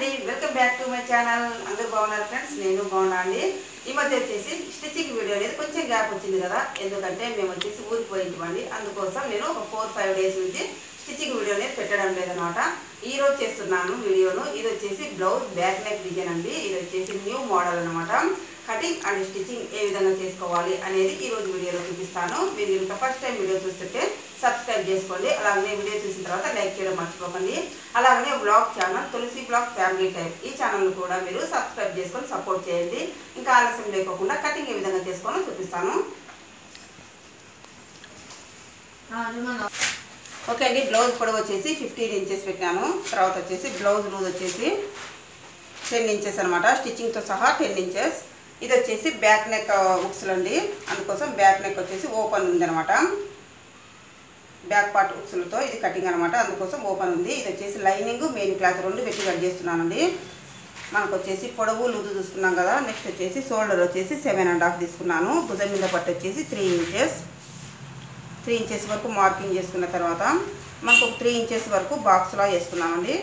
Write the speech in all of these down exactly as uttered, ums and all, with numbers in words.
అండి welcome back to my channel. అందరూ బాగున్నారు ఫ్రెండ్స్, నేను బాగున్నా అండి. ఈ మధ్య వచ్చేసి స్టిచ్చింగ్ వీడియో అనేది కొంచెం గ్యాప్ వచ్చింది కదా, ఎందుకంటే మేము వచ్చేసి ఊరికి పోయింటామండి. అందుకోసం నేను ఒక ఫోర్ ఫైవ్ డేస్ నుంచి స్టిచ్చింగ్ వీడియో అనేది పెట్టడం లేదనమాట. ఈ రోజు చేస్తున్నాను వీడియోను. ఇది వచ్చేసి బ్లౌజ్ బ్యాక్ నెక్ డిజైన్ అండి. ఇది వచ్చేసి న్యూ మోడల్ అనమాట. కటింగ్ అండ్ స్టిచ్చింగ్ ఏ విధంగా చేసుకోవాలి అనేది ఈ రోజు వీడియోలో చూపిస్తాను. మీరు ఇంకా ఫస్ట్ టైం వీడియో చూస్తుంటే సబ్స్క్రైబ్ చేసుకోండి. అలాగే వీడియో చూసిన తర్వాత లైక్ చేయడం మర్చిపోకండి. అలాగే blog channel Tulasi blog family type, ఈ ఛానల్ కూడా మీరు సబ్స్క్రైబ్ చేసుకొని సపోర్ట్ చేయండి. ఇంకా ఆలస్యం లేకోకుండా కటింగ్ ఏ విధంగా చేసుకోవాలో చూపిస్తాను. ఓకే అండి, బ్లౌజ్ పొడవు వచ్చేసి ఫిఫ్టీన్ ఇంచెస్ పెట్టాను. తర్వాత వచ్చేసి బ్లౌజ్ లూజ్ వచ్చేసి టెన్ ఇంచెస్ అనమాట, స్టిచ్చింగ్తో సహా టెన్ ఇంచెస్. ఇది వచ్చేసి బ్యాక్ నెక్ ఉక్స్లు అండి, అందుకోసం బ్యాక్ నెక్ వచ్చేసి ఓపెన్ ఉంది అనమాట. బ్యాక్ పార్ట్ ఉక్స్లతో ఇది కటింగ్ అనమాట, అందుకోసం ఓపెన్ ఉంది. ఇది వచ్చేసి లైనింగ్ మెయిన్ క్లాత్ రెండు పెట్టి కట్ చేస్తున్నానండి. మనకు వచ్చేసి పొడవు లూజు చూసుకున్నాం కదా. నెక్స్ట్ వచ్చేసి షోల్డర్ వచ్చేసి సెవెన్ అండ్ హాఫ్ తీసుకున్నాను. భుజం మీద పట్టు వచ్చేసి త్రీ ఇంచెస్ త్రీ ఇంచెస్ వరకు మార్కింగ్ చేసుకున్న తర్వాత మనకు ఒక త్రీ ఇంచెస్ వరకు బాక్స్లా వేసుకున్నామండి.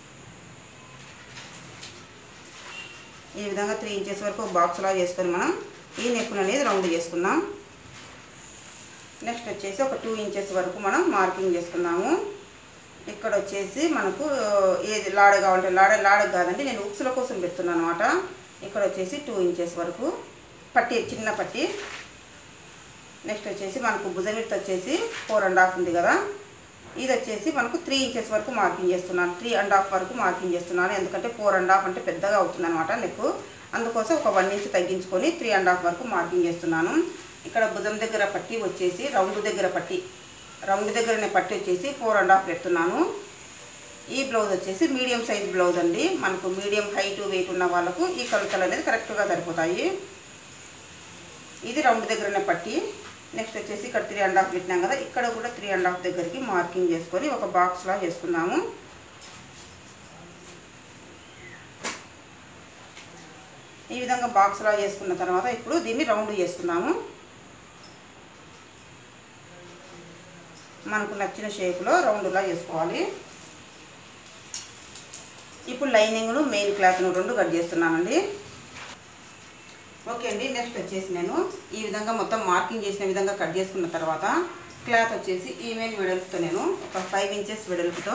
ఈ విధంగా త్రీ ఇంచెస్ వరకు బాక్స్లా చేసుకొని మనం ఈ నెక్కును అనేది రౌండ్ చేసుకుందాం. నెక్స్ట్ వచ్చేసి ఒక టూ ఇంచెస్ వరకు మనం మార్కింగ్ చేసుకున్నాము. ఇక్కడ వచ్చేసి మనకు ఏది లాడ కావాలంటే లాడ లాడ కాదండి, నేను ఉక్సుల కోసం పెడుతున్నాను అనమాట. ఇక్కడ వచ్చేసి టూ ఇంచెస్ వరకు పట్టి, చిన్న పట్టి. నెక్స్ట్ వచ్చేసి మనకు భుజమిట్ వచ్చేసి ఫోర్ అండ్ హాఫ్ ఉంది కదా, ఇది వచ్చేసి మనకు త్రీ ఇంచెస్ వరకు మార్కింగ్ చేస్తున్నాను. త్రీ అండ్ హాఫ్ వరకు మార్కింగ్ చేస్తున్నాను, ఎందుకంటే ఫోర్ అండ్ హాఫ్ అంటే పెద్దగా అవుతుంది అనమాట నెక్. అందుకోసం ఒక వన్ ఇంచ్ తగ్గించుకొని త్రీ అండ్ హాఫ్ వరకు మార్కింగ్ చేస్తున్నాను. ఇక్కడ భుజం దగ్గర పట్టి వచ్చేసి రౌండ్ దగ్గర పట్టి రౌండ్ దగ్గరనే పట్టి వచ్చేసి ఫోర్ అండ్ హాఫ్ పెడుతున్నాను. ఈ బ్లౌజ్ వచ్చేసి మీడియం సైజ్ బ్లౌజ్ అండి. మనకు మీడియం హైట్ వెయిట్ ఉన్న వాళ్ళకు ఈ కొలతలు అనేది కరెక్ట్గా సరిపోతాయి. ఇది రౌండ్ దగ్గరనే పట్టి. నెక్స్ట్ వచ్చేసి ఇక్కడ త్రీ అండ్ హాఫ్ పెట్టినాం కదా, ఇక్కడ కూడా త్రీ అండ్ హాఫ్ దగ్గరికి మార్కింగ్ చేసుకొని ఒక బాక్స్లా చేసుకున్నాము. ఈ విధంగా బాక్స్లా చేసుకున్న తర్వాత ఇప్పుడు దీన్ని రౌండ్ చేసుకున్నాము. మనకు నచ్చిన షేప్లో రౌండ్లా చేసుకోవాలి. ఇప్పుడు లైనింగ్ను మెయిన్ క్లాత్ను రెండు కట్ చేస్తున్నానండి. ఓకే అండి, నెక్స్ట్ వచ్చేసి నేను ఈ విధంగా మొత్తం మార్కింగ్ చేసిన విధంగా కట్ చేసుకున్న తర్వాత క్లాత్ వచ్చేసి ఈమెయిల్ వెడల్పుతో నేను ఒక ఫైవ్ ఇంచెస్ వెడల్పుతో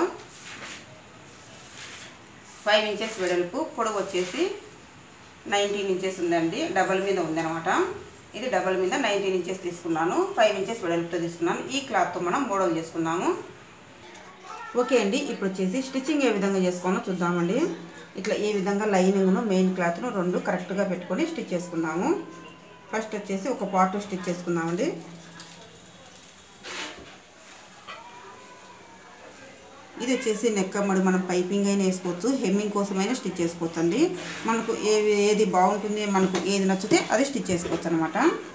ఫైవ్ ఇంచెస్ వెడల్పు పొడవు వచ్చేసి నైన్టీన్ ఇంచెస్ ఉందండి. డబల్ మీద ఉందన్నమాట. ఇది డబల్ మీద నైన్టీన్ ఇంచెస్ తీసుకున్నాను. ఫైవ్ ఇంచెస్ వెడల్పుతో తీసుకున్నాను. ఈ క్లాత్తో మనం మోడల్ చేసుకుందాము. ఓకే అండి, ఇప్పుడు వచ్చేసి స్టిచ్చింగ్ ఏ విధంగా చేసుకోవాలో చూద్దామండి. ఇట్లా ఈ విధంగా లైనింగ్ను మెయిన్ క్లాత్ను రెండు కరెక్ట్గా పెట్టుకొని స్టిచ్ చేసుకుందాము. ఫస్ట్ వచ్చేసి ఒక పార్ట్ స్టిచ్ చేసుకుందామండి. ఇది వచ్చేసి నెక్ అమ్మడి మనం పైపింగ్ అయినా వేసుకోవచ్చు, హెమ్మింగ్ కోసమైనా స్టిచ్ చేసుకోవచ్చు అండి. మనకు ఏది ఏది బాగుంటుంది, మనకు ఏది నచ్చితే అది స్టిచ్ చేసుకోవచ్చు అనమాట.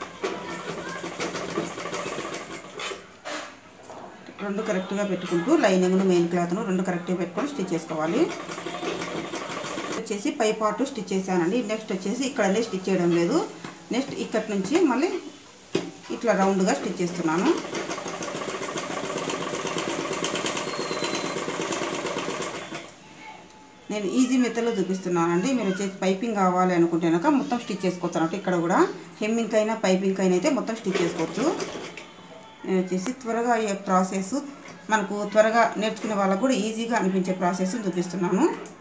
రెండు కరెక్ట్గా పెట్టుకుంటూ లైనింగ్ను మెయిన్ క్లాత్ను రెండు కరెక్ట్గా పెట్టుకొని స్టిచ్ చేసుకోవాలి. వచ్చేసి పై పార్ట్ స్టిచ్ చేశానండి. నెక్స్ట్ వచ్చేసి ఇక్కడనే స్టిచ్ చేయడం లేదు. నెక్స్ట్ ఇక్కడి నుంచి మళ్ళీ ఇట్లా రౌండ్గా స్టిచ్ చేస్తున్నాను. నేను ఈజీ మెథడ్లో చూపిస్తున్నానండి. మీరు వచ్చేసి పైపింగ్ కావాలి అనుకుంటే కనుక మొత్తం స్టిచ్ చేసుకోవచ్చు అన్నట్టు. ఇక్కడ కూడా హెమ్మింగ్ అయినా పైపింగ్ అయినా అయితే మొత్తం స్టిచ్ చేసుకోవచ్చు. నేను వచ్చేసి త్వరగా అయ్యే ప్రాసెస్, మనకు త్వరగా నేర్చుకునే వాళ్ళకు కూడా ఈజీగా అనిపించే ప్రాసెస్ చూపిస్తున్నాను.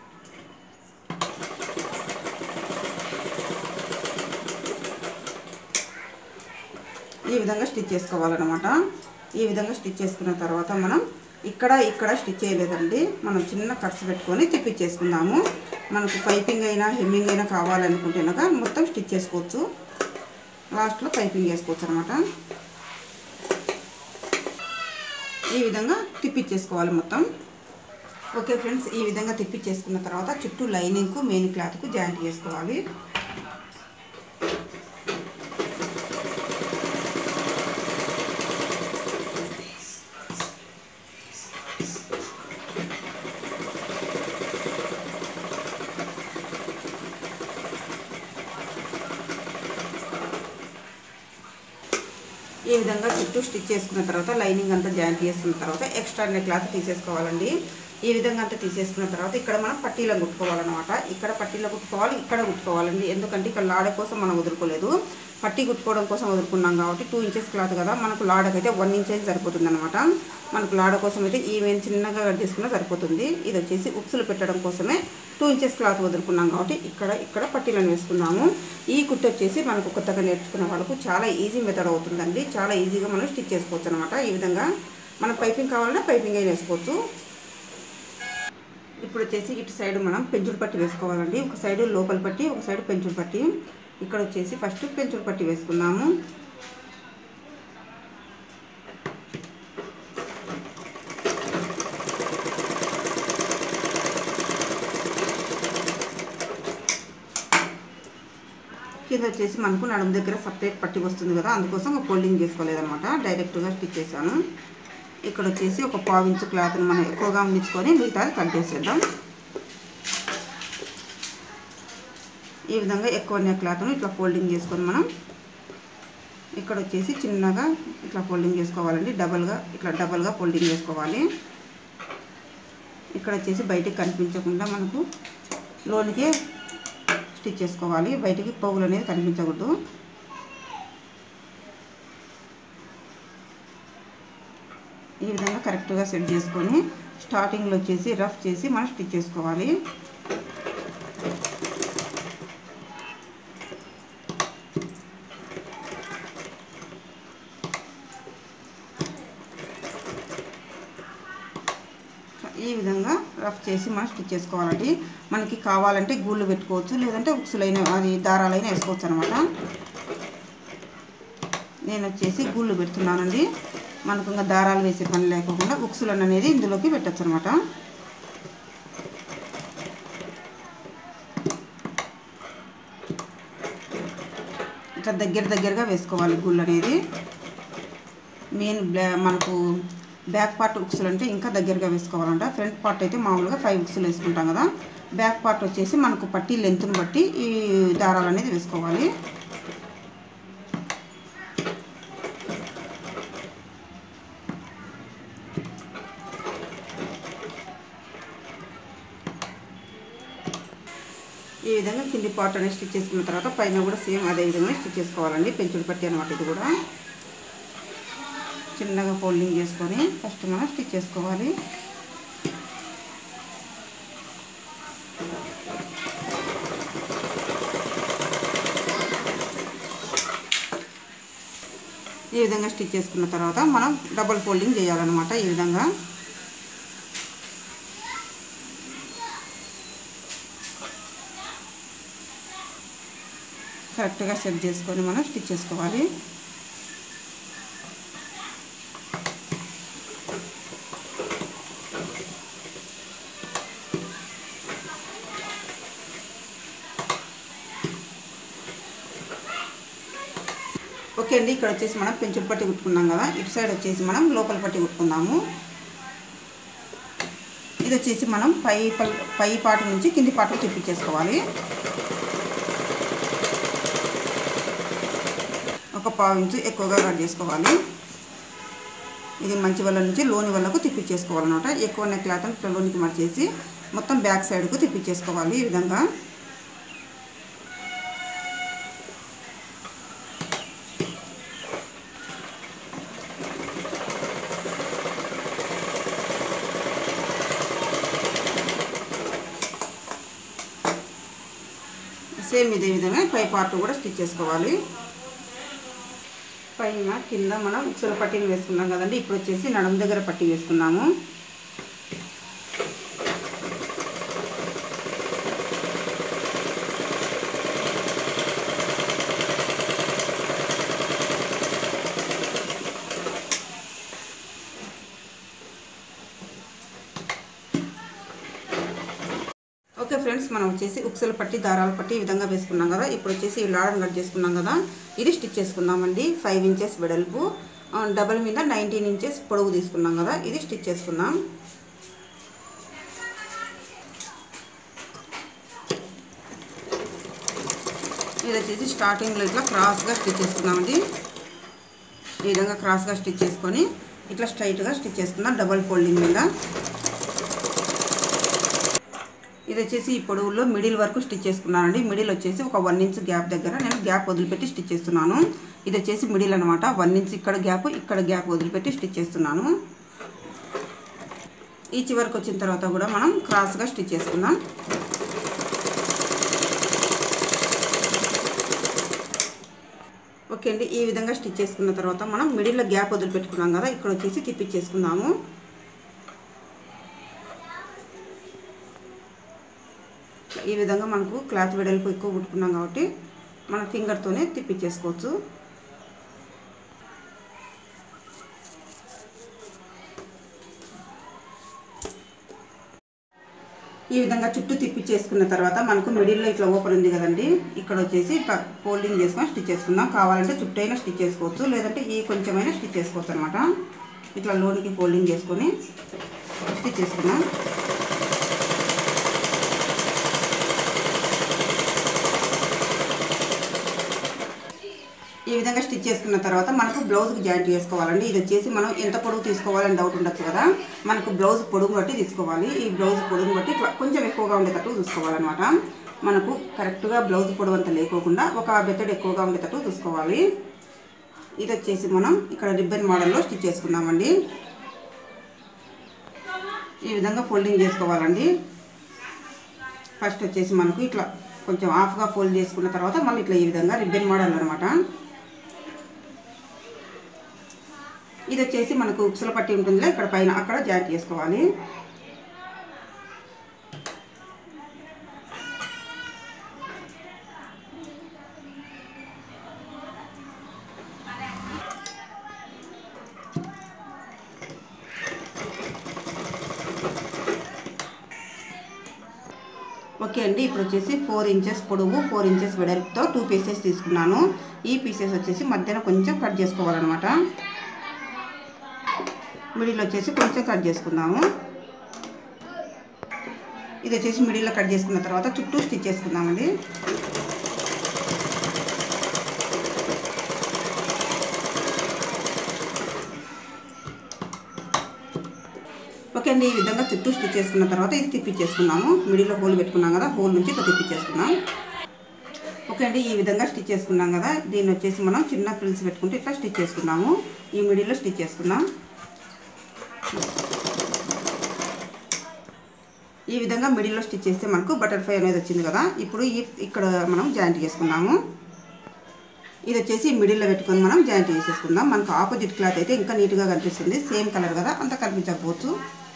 ఈ విధంగా స్టిచ్ చేసుకోవాలన్నమాట. ఈ విధంగా స్టిచ్ చేసుకున్న తర్వాత మనం ఇక్కడ ఇక్కడ స్టిచ్ చేయలేదండి, మనం చిన్న కట్స్ పెట్టుకొని తిప్పించేసుకుందాము. మనకు పైపింగ్ అయినా హెమ్మింగ్ అయినా కావాలనుకుంటే కనుక మొత్తం స్టిచ్ చేసుకోవచ్చు. లాస్ట్లో పైపింగ్ వేసుకోవచ్చు అనమాట. ఈ విధంగా తిప్పించేసుకోవాలి మొత్తం. ఓకే ఫ్రెండ్స్, ఈ విధంగా తిప్పించేసుకున్న తర్వాత చుట్టూ లైనింగ్కు మెయిన్ క్లాత్కు జాయింట్ చేసుకోవాలి. ఈ విధంగా చుట్టూ స్టిచ్ చేసుకున్న తర్వాత లైనింగ్ అంతా జాయింట్ చేసుకున్న తర్వాత ఎక్స్ట్రా క్లాత్ తీసేసుకోవాలండి. ఈ విధంగా అంతా తీసేసుకున్న తర్వాత ఇక్కడ మనం పట్టీలో కుట్టుకోవాలన్నమాట. ఇక్కడ పట్టీలో కుట్టుకోవాలి, ఇక్కడ కుట్టుకోవాలండి. ఎందుకంటే ఇక్కడ లాడ కోసం మనం వదులుకోలేదు, పట్టీ కుట్టుకోవడం కోసం వదులుకున్నాం కాబట్టి టూ ఇంచెస్ క్లాత్ కదా, మనకు లాడకైతే వన్ ఇంచ్ అయితే సరిపోతుంది అనమాట. మనకు లాడ కోసం అయితే ఈవెన్ చిన్నగా కట్ చేసుకున్నా సరిపోతుంది. ఇది వచ్చేసి ఉక్సులు పెట్టడం కోసమే టూ ఇంచెస్ క్లాత్ వదులుకున్నాం కాబట్టి ఇక్కడ ఇక్కడ పట్టీలను వేసుకున్నాము. ఈ కుట్టు వచ్చేసి మనకు కొత్తగా నేర్చుకున్న వాళ్ళకు చాలా ఈజీ మెథడ్ అవుతుందండి. చాలా ఈజీగా మనం స్టిచ్ చేసుకోవచ్చు అనమాట. ఈ విధంగా మనం పైపింగ్ కావాలన్నా పైపింగ్ అయినా వేసుకోవచ్చు. ఇప్పుడు వచ్చేసి ఇటు సైడ్ మనం పెంచుడు పట్టి వేసుకోవాలండి. ఒక సైడు లోపల పట్టి, ఒక సైడ్ పెంచుడు పట్టి. ఇక్కడ వచ్చేసి ఫస్ట్ పెంచుడు పట్టి వేసుకున్నాము. కింద వచ్చేసి మనకు నడుము దగ్గర సపరేట్ పట్టి వస్తుంది కదా, అందుకోసం ఒక ఫోల్డింగ్ చేసుకోలేదన్నమాట, డైరెక్ట్గా స్టిచ్ చేశాను. ఇక్కడ వచ్చేసి ఒక పావు ఇంచు క్లాత్ని మనం ఎక్కువగా ఉంచుకొని మిగతాది కట్ చేసేద్దాం. ఈ విధంగా ఎక్కువ క్లాత్ను ఇట్లా ఫోల్డింగ్ చేసుకొని మనం ఇక్కడ వచ్చేసి చిన్నగా ఇట్లా ఫోల్డింగ్ చేసుకోవాలండి. డబల్గా ఇట్లా డబల్గా ఫోల్డింగ్ చేసుకోవాలి. ఇక్కడ వచ్చేసి బయటికి కనిపించకుండా మనకు లోనికి స్టిచ్ చేసుకోవాలి. బయటికి పోగులు అనేది కనిపించకూడదు. ఈ విధంగా కరెక్ట్గా సెట్ చేసుకొని స్టార్టింగ్లో వచ్చేసి రఫ్ చేసి మనం స్టిచ్ చేసుకోవాలి. ఈ విధంగా రఫ్ చేసి మనం స్టిచ్ చేసుకోవాలండి. మనకి కావాలంటే గూళ్ళు పెట్టుకోవచ్చు, లేదంటే ఉక్సులైన అది దారాలైనా వేసుకోవచ్చు అనమాట. నేను వచ్చేసి గూళ్ళు పెడుతున్నానండి. మనకు ఇంకా దారాలు వేసే పని లేకుండా ఉక్సులను అనేది ఇందులోకి పెట్టచ్చు అనమాట. ఇట్లా దగ్గర దగ్గరగా వేసుకోవాలి గూళ్ళు అనేది. మెయిన్ బ్లా మనకు బ్యాక్ పార్ట్ ఉక్సులు అంటే ఇంకా దగ్గరగా వేసుకోవాలంట. ఫ్రంట్ పార్ట్ అయితే మామూలుగా ఫైవ్ ఉక్సులు వేసుకుంటాం కదా, బ్యాక్ పార్ట్ వచ్చేసి మనకు పట్టి లెంత్ని బట్టి ఈ దారాలు అనేది వేసుకోవాలి. ఈ విధంగా కింది పార్ట్ అనేది స్టిచ్ చేసుకున్న తర్వాత పైన కూడా సేమ్ అదే విధంగా స్టిచ్ చేసుకోవాలండి. పెంచుడు పట్టి అనమాట. ఇది కూడా చిన్నగా ఫోల్డింగ్ చేసుకొని ఫస్ట్ మనం స్టిచ్ చేసుకోవాలి. ఈ విధంగా స్టిచ్ చేసుకున్న తర్వాత మనం డబుల్ ఫోల్డింగ్ చేయాలన్నమాట. ఈ విధంగా కరెక్ట్గా సెట్ చేసుకొని మనం స్టిచ్ చేసుకోవాలి. ఓకే అండి, ఇక్కడ వచ్చేసి మనం పెంచుడు పట్టి కుట్టుకున్నాం కదా, ఇటు సైడ్ వచ్చేసి మనం లోపల పట్టి కుట్టుకుందాము. ఇది వచ్చేసి మనం పై పై పాటు నుంచి కింది పాటు తిప్పించేసుకోవాలి. ఒక పావు ఇంచు ఎక్కువగా కట్ చేసుకోవాలి. ఇది మంచి వల్ల నుంచి లోని వల్లకు తిప్పించేసుకోవాలన్నమాట. ఎక్కువ క్లాత్ ఇట్లా లోనికి మర్చేసి మొత్తం బ్యాక్ సైడ్కు తిప్పించేసుకోవాలి. ఈ విధంగా సేమ్ ఇదే విధంగా పై పార్ట్ కూడా స్టిచ్ చేసుకోవాలి. పైన కింద మనం ఉక్సుల పట్టీని వేసుకున్నాం కదండి. ఇప్పుడు వచ్చేసి నడుము దగ్గర పట్టీ వేసుకున్నాము. ఓకే ఫ్రెండ్స్, మనం వచ్చేసి ఉక్సుల పట్టి దారాల పట్టి ఈ విధంగా వేసుకున్నాం కదా. ఇప్పుడు వచ్చేసి ఈ లాడని కట్ చేసుకున్నాం కదా, ఇది స్టిచ్ చేసుకుందామండి. ఫైవ్ ఇంచెస్ వెడల్పు, డబల్ మీద నైన్టీన్ ఇంచెస్ పొడవు తీసుకున్నాం కదా, ఇది స్టిచ్ చేసుకుందాం. ఇది వచ్చేసి స్టార్టింగ్లో ఇట్లా క్రాస్గా స్టిచ్ చేసుకుందామండి. ఈ విధంగా క్రాస్గా స్టిచ్ చేసుకొని ఇట్లా స్ట్రైట్గా స్టిచ్ చేసుకుందాం డబల్ ఫోల్డింగ్ మీద. ఇది వచ్చేసి ఈ పొడవులో మిడిల్ వరకు స్టిచ్ చేసుకున్నానండి. మిడిల్ వచ్చేసి ఒక వన్ ఇంచ్ గ్యాప్ దగ్గర నేను గ్యాప్ వదిలిపెట్టి స్టిచ్ చేస్తున్నాను. ఇది వచ్చేసి మిడిల్ అనమాట. వన్ ఇంచ్ ఇక్కడ గ్యాప్, ఇక్కడ గ్యాప్ వదిలిపెట్టి స్టిచ్ చేస్తున్నాను. ఈ చివరికి వచ్చిన తర్వాత కూడా మనం క్రాస్గా స్టిచ్ చేసుకుందాం. ఓకే అండి, ఈ విధంగా స్టిచ్ చేసుకున్న తర్వాత మనం మిడిల్లో గ్యాప్ వదిలిపెట్టుకున్నాం కదా, ఇక్కడ వచ్చేసి తిప్పించేసుకుందాము. ఈ విధంగా మనకు క్లాత్ వెడల్పు ఎక్కువ కుట్టుకున్నాం కాబట్టి మన ఫింగర్తోనే తిప్పించేసుకోవచ్చు. ఈ విధంగా చుట్టూ తిప్పించేసుకున్న తర్వాత మనకు మిడిల్లో ఇట్లా ఓపెన్ ఉంది కదండి, ఇక్కడ వచ్చేసి ఫోల్డింగ్ చేసుకొని స్టిచ్ చేసుకుందాం. కావాలంటే చుట్టూ అయినా స్టిచ్ చేసుకోవచ్చు, లేదంటే ఈ కొంచెమైనా స్టిచ్ చేసుకోవచ్చు అనమాట. ఇట్లా లోనికి ఫోల్డింగ్ చేసుకొని స్టిచ్ చేసుకుందాం. ఈ విధంగా స్టిచ్ చేసుకున్న తర్వాత మనకు బ్లౌజ్కి జాయింట్ చేసుకోవాలండి. ఇది వచ్చేసి మనం ఎంత పొడుగు తీసుకోవాలని డౌట్ ఉండొచ్చు కదా, మనకు బ్లౌజ్ పొడుగు బట్టి తీసుకోవాలి. ఈ బ్లౌజ్ పొడుగు బట్టి ఇట్లా కొంచెం ఎక్కువగా ఉండేటట్టు చూసుకోవాలన్నమాట. మనకు కరెక్ట్గా బ్లౌజ్ పొడవు అంతా లేకోకుండా ఒక బెత్తడి ఎక్కువగా ఉండేటట్టు చూసుకోవాలి. ఇది వచ్చేసి మనం ఇక్కడ రిబ్బన్ మోడల్లో స్టిచ్ చేసుకుందామండి. ఈ విధంగా ఫోల్డింగ్ చేసుకోవాలండి. ఫస్ట్ వచ్చేసి మనకు ఇట్లా కొంచెం హాఫ్గా ఫోల్డ్ చేసుకున్న తర్వాత మళ్ళీ ఇట్లా ఈ విధంగా రిబ్బన్ మోడల్ అనమాట. ఇది వచ్చేసి మనకు ఉక్సుల పట్టి ఉంటుందిలే, ఇక్కడ పైన అక్కడ జాయింట్ చేసుకోవాలి. ఓకే అండి, ఇప్పుడు వచ్చేసి ఫోర్ ఇంచెస్ పొడవు, ఫోర్ ఇంచెస్ వెడల్పుతో టూ పీసెస్ తీసుకున్నాను. ఈ పీసెస్ వచ్చేసి మధ్యన కొంచెం కట్ చేసుకోవాలన్నమాట. మిడిల్ వచ్చేసి కొంచెం కట్ చేసుకుందాము. ఇది వచ్చేసి మిడిల్లో కట్ చేసుకున్న తర్వాత చుట్టూ స్టిచ్ చేసుకుందామండి. ఓకే అండి, ఈ విధంగా చుట్టూ స్టిచ్ చేసుకున్న తర్వాత ఇది తిప్పించేసుకున్నాము. మిడిల్లో హోల్ పెట్టుకున్నాం కదా, హోల్ నుంచి ఇట్లా తిప్పించేసుకున్నాం. ఓకే అండి, ఈ విధంగా స్టిచ్ చేసుకున్నాం కదా, దీన్ని వచ్చేసి మనం చిన్న ఫ్రిల్స్ పెట్టుకుంటే ఇట్లా స్టిచ్ చేసుకున్నాము. ఈ మిడిల్లో స్టిచ్ చేసుకున్నాం. ఈ విధంగా మిడిల్లో స్టిచ్ చేస్తే మనకు బటర్ఫ్లై అనేది వచ్చింది కదా. ఇప్పుడు ఈ ఇక్కడ మనం జాయింట్ చేసుకున్నాము. ఇది వచ్చేసి మిడిల్లో పెట్టుకొని మనం జాయింట్ చేసేసుకుందాం. మనకు ఆపోజిట్ క్లాత్ అయితే ఇంకా నీట్గా కనిపిస్తుంది, సేమ్ కలర్ కదా, అంత కనిపించకపోవచ్చు.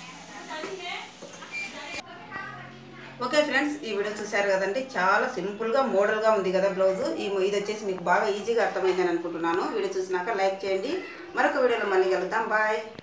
ఓకే ఫ్రెండ్స్, ఈ వీడియో చూశారు కదండి, చాలా సింపుల్గా మోడల్గా ఉంది కదా బ్లౌజ్. ఈ ఇది వచ్చేసి మీకు బాగా ఈజీగా అర్థమైందని అనుకుంటున్నాను. వీడియో చూసినాక లైక్ చేయండి. మరొక వీడియోలో మళ్ళీ కలుద్దాం. బాయ్.